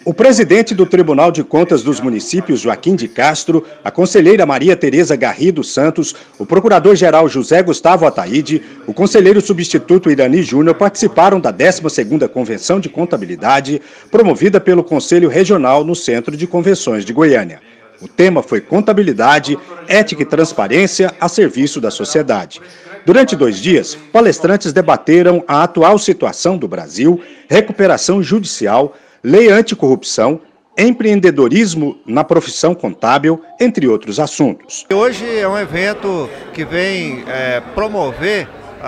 O presidente do Tribunal de Contas dos Municípios, Joaquim de Castro, a conselheira Maria Tereza Garrido Santos, o procurador-geral José Gustavo Ataíde, o conselheiro substituto Irani Júnior participaram da 12ª Convenção de Contabilidade, promovida pelo Conselho Regional no Centro de Convenções de Goiânia. O tema foi Contabilidade, Ética e Transparência a serviço da sociedade. Durante 2 dias, palestrantes debateram a atual situação do Brasil, recuperação judicial, lei anticorrupção, empreendedorismo na profissão contábil, entre outros assuntos. Hoje é um evento que vem promover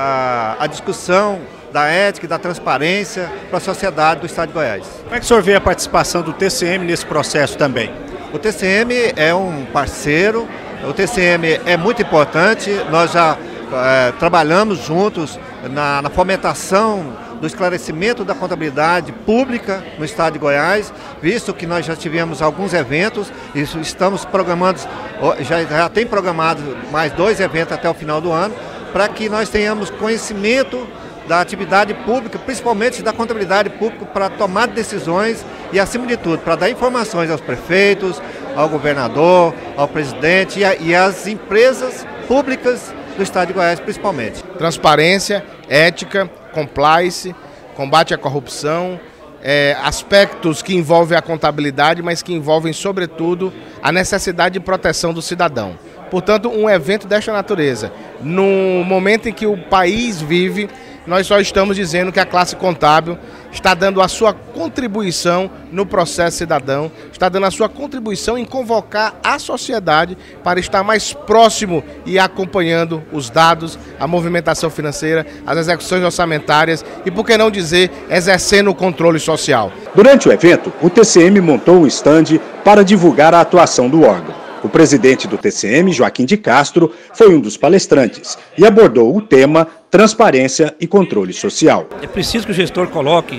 a discussão da ética e da transparência para a sociedade do Estado de Goiás. Como é que o senhor vê a participação do TCM nesse processo também? O TCM é um parceiro, o TCM é muito importante, nós já trabalhamos juntos na fomentação do esclarecimento da contabilidade pública no Estado de Goiás, visto que nós já tivemos alguns eventos, isso estamos programando, já tem programado mais 2 eventos até o final do ano, para que nós tenhamos conhecimento da atividade pública, principalmente da contabilidade pública, para tomar decisões e, acima de tudo, para dar informações aos prefeitos, ao governador, ao presidente e às empresas públicas do Estado de Goiás, principalmente. Transparência, ética, compliance, combate à corrupção, aspectos que envolvem a contabilidade, mas que envolvem, sobretudo, a necessidade de proteção do cidadão. Portanto, um evento desta natureza, no momento em que o país vive, nós só estamos dizendo que a classe contábil está dando a sua contribuição no processo cidadão, está dando a sua contribuição em convocar a sociedade para estar mais próximo e acompanhando os dados, a movimentação financeira, as execuções orçamentárias e, por que não dizer, exercendo o controle social. Durante o evento, o TCM montou um estande para divulgar a atuação do órgão. O presidente do TCM, Joaquim de Castro, foi um dos palestrantes e abordou o tema transparência e controle social. É preciso que o gestor coloque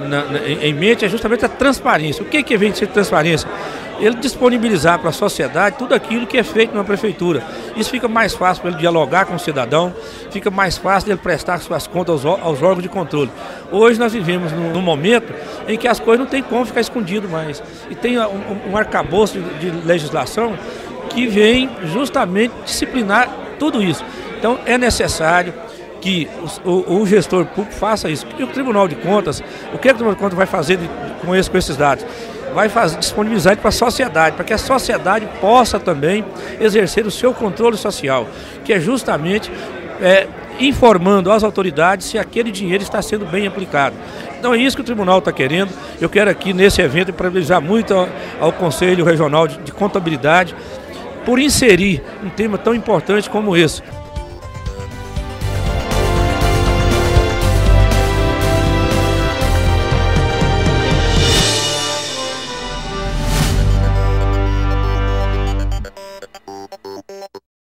em mente justamente a transparência. O que vem de ser transparência? Ele disponibilizar para a sociedade tudo aquilo que é feito na prefeitura. Isso fica mais fácil para ele dialogar com o cidadão, fica mais fácil ele prestar suas contas aos órgãos de controle. Hoje nós vivemos num momento em que as coisas não tem como ficar escondido mais. E tem um arcabouço de legislação que vem justamente disciplinar tudo isso. Então é necessário que o gestor público faça isso. E o Tribunal de Contas, o que o Tribunal de Contas vai fazer com esses dados? Vai disponibilizar para a sociedade, para que a sociedade possa também exercer o seu controle social, que é justamente informando às autoridades se aquele dinheiro está sendo bem aplicado. Então é isso que o tribunal está querendo. Eu quero aqui nesse evento parabenizar muito ao Conselho Regional de Contabilidade por inserir um tema tão importante como esse.